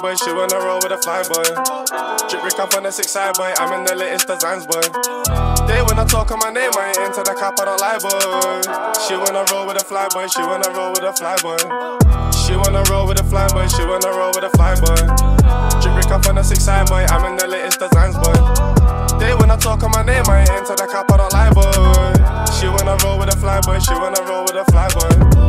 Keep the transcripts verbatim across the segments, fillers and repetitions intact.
boy, she wanna roll with a fly boy. Drip Rick up on the six side boy, I'm in the latest designs boy. They wanna talk on my name, I ain't into the cap, I don't lie boy. She wanna roll with a fly boy, she wanna roll with a fly boy. She wanna roll with a fly boy, she wanna roll with a fly boy. Drip Rick up on the six side boy, I'm in the latest designs boy. They wanna talk on my name, I ain't into the cap, I don't lie boy. She wanna roll with a fly boy, she wanna roll with a fly boy.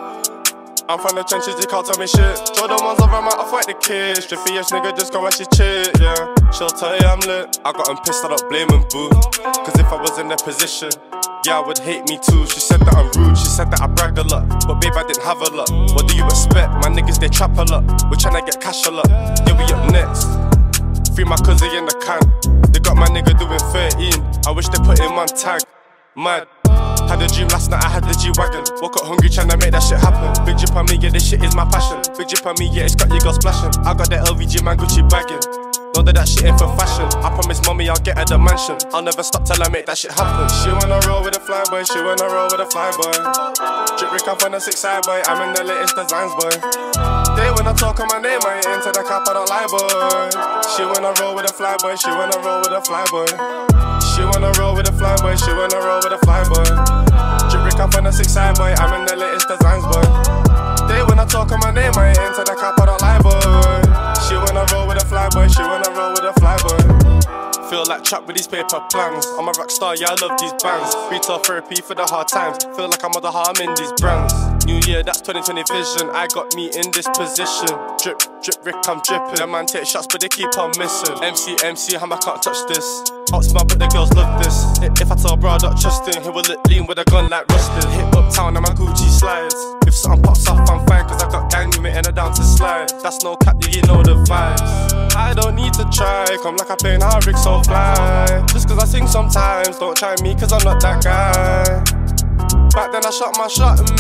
I'm from the trenches, you can't tell me shit. Jordan ones over, I might fight the kids. Jiffy ass nigga, just go watch your chick, yeah. She'll tell you I'm lit. I got them pissed, I don't blame them, boo. Cause if I was in their position, yeah, I would hate me too. She said that I'm rude, she said that I bragged a lot. But babe, I didn't have a lot. What do you expect? My niggas, they trap a lot. We're tryna get cash a lot. Yeah, we up next. Free my cousin in the can. They got my nigga doing thirteen. I wish they put him on tag. Mad. Had a dream last night, I had the G-Wagon. Woke up hungry, tryna make that shit happen. Big drip on me, yeah, this shit is my passion. Big drip on me, yeah, it's got your girl splashing. I got that L V G man Gucci bagging. Know that that shit ain't for fashion. I promise mommy I'll get her the mansion. I'll never stop till I make that shit happen. She wanna roll with a fly boy, she wanna roll with a fly boy. Drip Rick up on the six side boy, I'm in the latest designs boy. They wanna talk on my name, I ain't into the cap, I don't lie boy. She wanna roll with a fly boy, she wanna roll with a fly boy. She wanna roll with a fly boy, she wanna roll with a fly boy. Drip Rick up on the six side boy, I'm in the latest designs boy. They wanna talk on my name, I ain't into the cap, I don't lie boy. She wanna roll with a fly boy, she wanna roll with a fly boy. Feel like trap with these paper plans. I'm a rock star, yeah, I love these bands. Retail therapy for the hard times. Feel like I'm on the harm in these brands. New year, that's twenty twenty vision. I got me in this position. Drip, drip, Rick, I'm dripping. Them man take shots, but they keep on missing. M C, M C, how I can't touch this. Hot smell, but the girls love this. If I tell bro, I don't trust him, he will look lean with a gun like Rustin. Hit uptown and my Gucci slides. If something pops off, I'm fine, cause I got gang with me and I down to slide. That's no cap, you know the vibes. I don't need to try, come like I play how Rick so fly. Just cause I sing sometimes, don't try me cause I'm not that guy. Back then I shot my shot and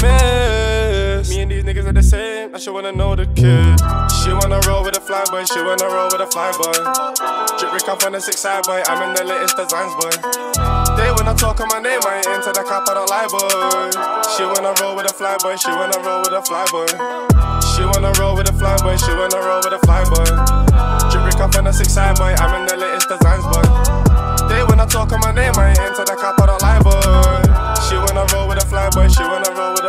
miss. Me and these niggas are the same, and she wanna know the kid. She wanna roll with a fly boy, she wanna roll with a fly boy. Drip Rick up on the six side boy, I'm in the latest designs boy. They wanna talk on my name, I ain't into the cap, I don't lie boy. She wanna roll with a fly boy, she wanna roll with a fly boy. She wanna roll with a fly boy, she wanna roll with a fly boy. Drip Rick up on the six side boy, I'm in the latest designs boy. They wanna talk on my name, I ain't into the cap, I don't lie boy. She wanna roll with a fly boy, she wanna roll with